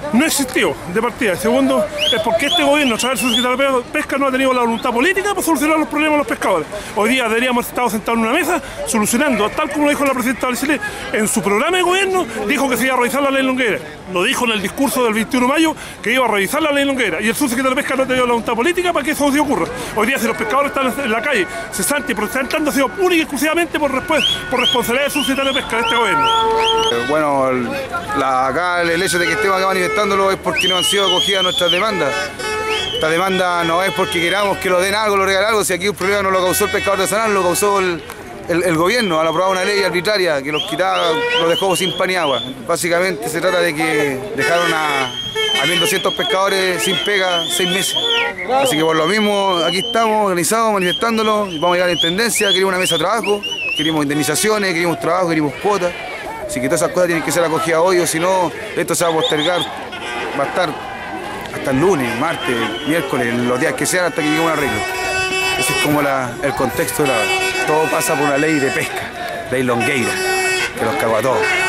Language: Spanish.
no existió de partida. Segundo, es porque este gobierno, a través del subsecretario de Pesca, no ha tenido la voluntad política para solucionar los problemas de los pescadores. Hoy día deberíamos estar sentados en una mesa solucionando, tal como lo dijo la presidenta de Chile en su programa de gobierno, dijo que se iba a revisar la ley longuera. Lo dijo en el discurso del 21 de mayo que iba a revisar la ley longuera, y el subsecretario de Pesca no ha tenido la voluntad política para que eso ocurra. Hoy día, si los pescadores están en la calle cesantes y protestando, ha sido única y exclusivamente por responsabilidad del subsecretario de Pesca de este gobierno. Bueno, acá el hecho de que estemos acá manifestándolo es porque no han sido acogidas nuestras demandas. Esta demanda no es porque queramos que lo den algo, lo regalen algo, si aquí un problema no lo causó el pescador artesanal, lo causó el gobierno al aprobar una ley arbitraria que los quitaba, los dejó sin pan y agua. Básicamente se trata de que dejaron a 1.200 pescadores sin pega 6 meses. Así que por lo mismo aquí estamos organizados, manifestándolo, vamos a llegar a la intendencia, queremos una mesa de trabajo, queremos indemnizaciones, queremos trabajo, queremos cuotas. Así que todas esas cosas tienen que ser acogidas hoy, o si no, esto se va a postergar, va a estar hasta el lunes, martes, miércoles, los días que sean, hasta que llegue un arreglo. Ese es como el contexto de todo pasa por una ley de pesca, ley longueira, que los cagó a todos.